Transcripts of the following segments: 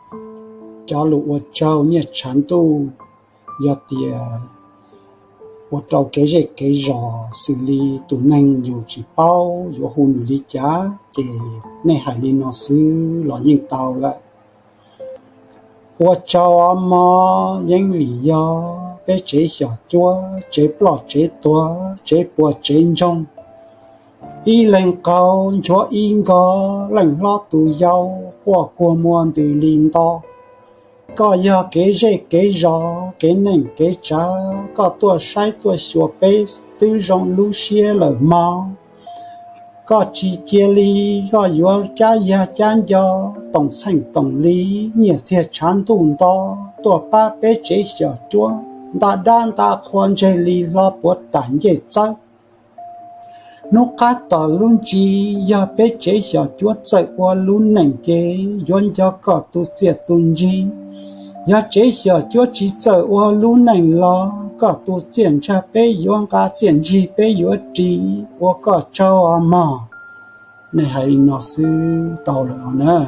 cho lũ ở châu như chán tu giờ thì ở châu cái giò xử lý tụ năng dù chỉ bao dù hôn lý giá thì này hải lý nó xứ lo yên tàu lại ở châu mà những lý do bé chế giỏ chúa chế bỏ chế tua chế bùa chế trong y lên cao chúa yên có lệnh lo tụ giàu của muôn từ linh to có giờ cái gió cái nền cái cha có tua sai tua sửa bê từ trong lũ xe lở mau có chỉ chia ly có vừa cha ya chan gió tổng thành tổng lý nhiệt xe chán tùng to tua ba bê chế giỏ chúa đã đan ta khoan chế ly lo bột tản dễ chắc nó cá tỏ luôn chi ya bê chế giỏ chúa chạy qua luôn nền kế yon cho có tu diệt tuân gì ya chế giỏ chúa chỉ chạy qua luôn nền lo có tu triển cha bê yon cá triển chi bê yon chi qua có cho mà này hay nó sư tàu lửa nè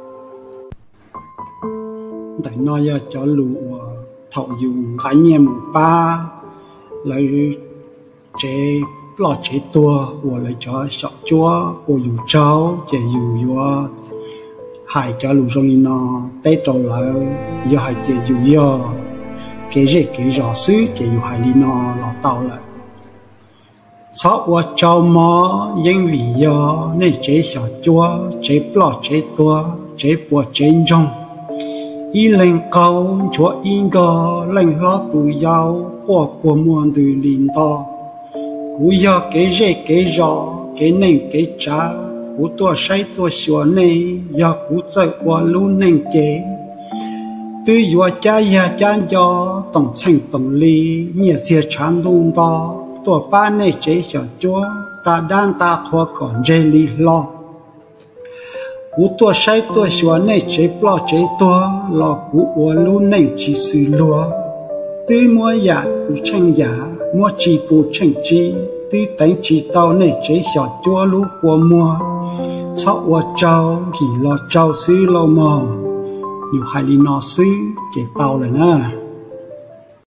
tại nó ya cho lũ thầu dùng khái niệm ba lấy chế lo chế tua của lấy cho sợ chúa của dù cháu chế dù yo hải cho lũ trong nó tết trâu lại yo hải chế dù yo cái rõ xứ chế dù hải đi nó lọ tàu lại sau qua cháu mò những lý do nên chế sợ chúa chế lo chế tua chế bùa chế trong y lên cao chúa yên có lên lo tụ giàu của muôn từ linh to cú giờ cái rõ cái nền cái cha cú tua sai tua sửa này giờ cú chạy qua luôn nền chế từ giờ cha ya chan cho tổng thành tổng lý nhiệt xe chán luôn to tua ba này chế sợ chúa ta đang ta khoa còn dây lý lo cú tua sai tua sửa này chế lo chế tua lo cú ua luôn nền chỉ xử lúa từ mua giả cú tranh giả mua chỉ bù tranh chi từ đánh chỉ tàu này chế sửa chúa lú của mua sau ua trâu thì lo trâu xứ lo mò nhiều hai đi nó xứ chế tàu rồi nè